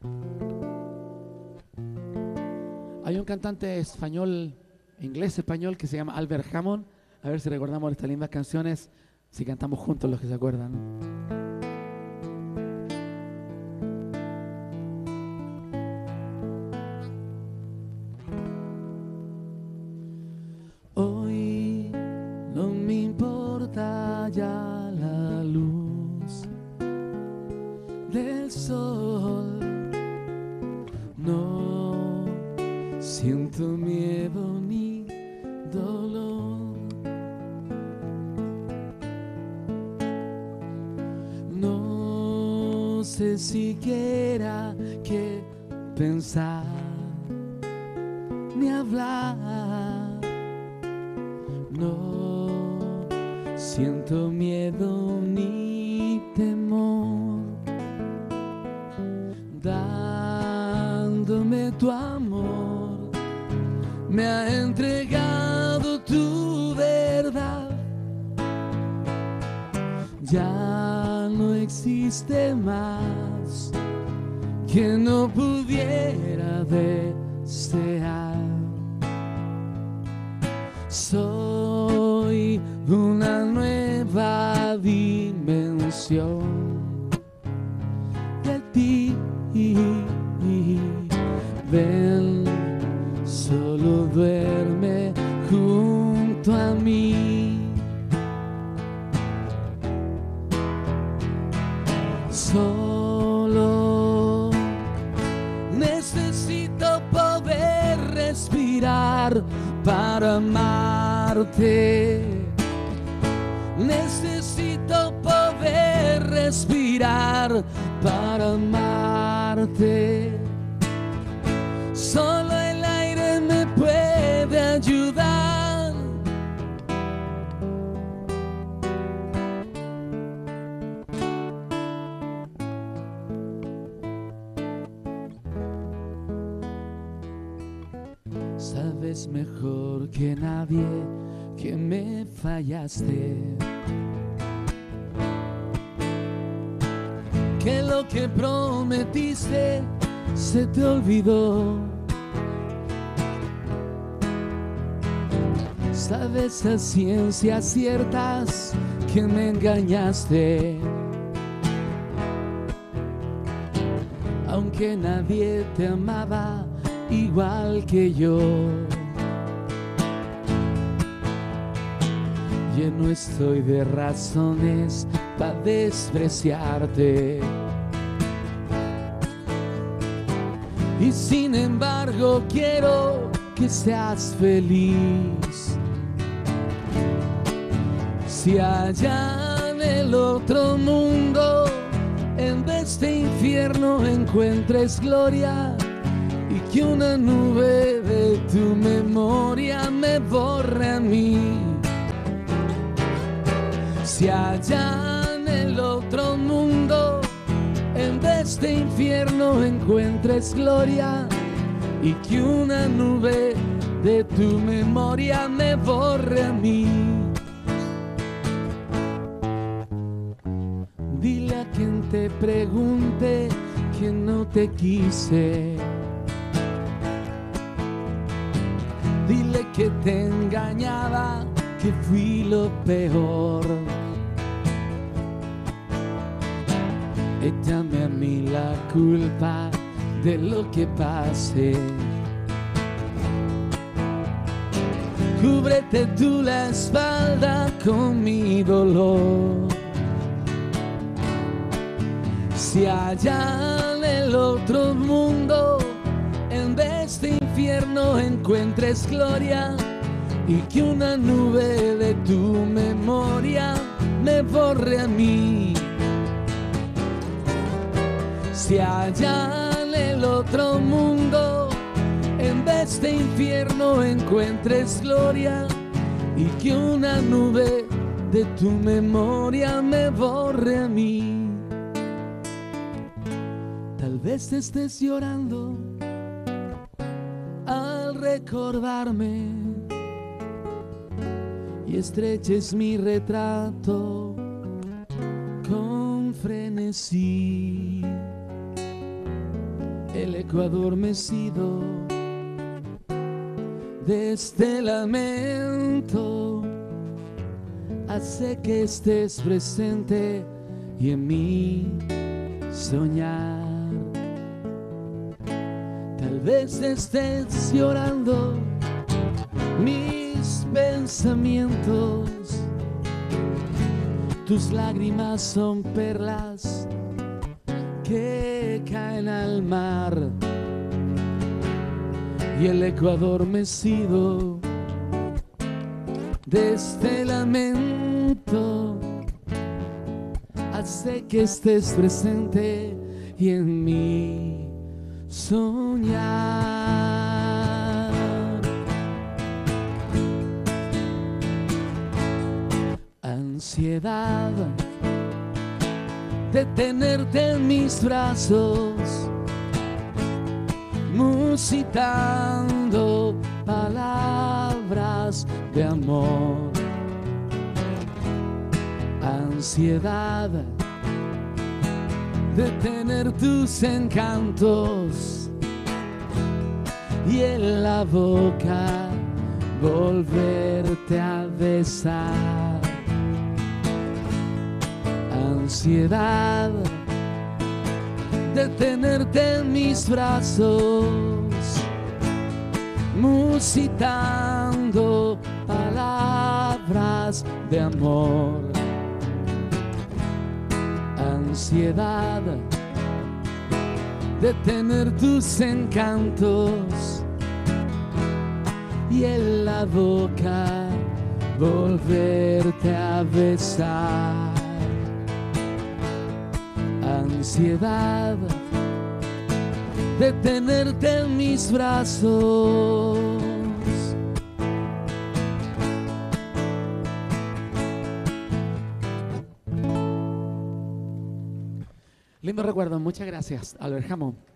Hay un cantante español, inglés español, que se llama Albert Hammond. A ver si recordamos estas lindas canciones, si cantamos juntos los que se acuerdan. Hoy no me importa ya la luz del sol, no siento miedo ni dolor, no sé siquiera qué pensar ni hablar. No siento miedo ni temor, dándome tu amor, me ha entregado tu verdad. Ya no existe más que no pudiera desear. Soy una nueva dimensión de ti. Ven, solo duerme junto a mí. Solo necesito poder respirar para amarte. Necesito poder respirar para amarte. Solo el aire me puede ayudar. Sabes mejor que nadie que me fallaste, que lo que prometiste se te olvidó. Sabes a ciencias ciertas que me engañaste, aunque nadie te amaba igual que yo. Lleno estoy de razones para despreciarte, y sin embargo quiero que seas feliz. Si allá en el otro mundo, en vez de infierno, encuentres gloria, y que una nube de tu memoria me borre a mí. Si allá en el otro mundo, en vez de infierno, encuentres gloria, y que una nube de tu memoria me borre a mí. Dile a quien te pregunte que no te quise. Dile que te engañaba, que fui lo peor. Échame a mí la culpa de lo que pase. Cúbrete tú la espalda con mi dolor. Si allá en el otro mundo, en vez de infierno, encuentres gloria, y que una nube de tu memoria me borre a mí. Si allá en el otro mundo, en vez de infierno, encuentres gloria, y que una nube de tu memoria me borre a mí. Tal vez estés llorando al recordarme, y estreches mi retrato con frenesí. el eco adormecido de este lamento hace que estés presente y en mí soñar. Tal vez estés llorando mis pensamientos, tus lágrimas son perlas que caen al mar, y el eco adormecido de este lamento hace que estés presente y en mí soñar. Ansiedad de tenerte en mis brazos, musitando palabras de amor. Ansiedad de tener tus encantos y en la boca volverte a besar. Ansiedad de tenerte en mis brazos, musitando palabras de amor. Ansiedad de tener tus encantos y en la boca volverte a besar. Ansiedad de tenerte en mis brazos. Lindo recuerdo, muchas gracias, Albert Hammond.